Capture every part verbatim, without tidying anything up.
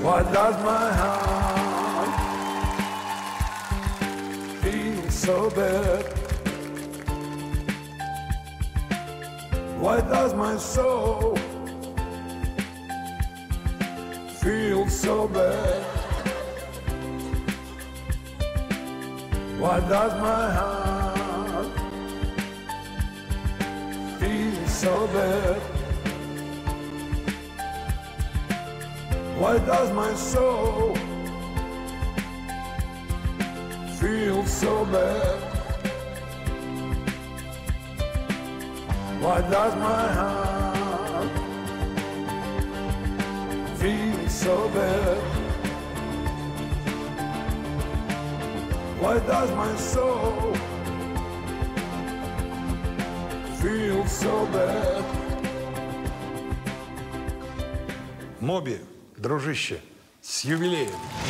Why does my heart feel so bad? Why does my soul feel so bad? Why does my heart feel so bad? Why does my soul feel so bad? Why does my heart feel so bad? Why does my soul feel so bad? Моби, дружище, с юбилеем!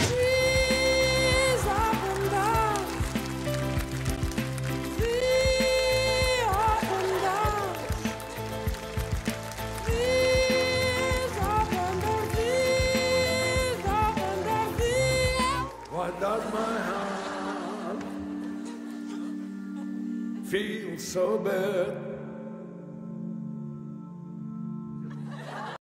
Why does my heart feel so bad?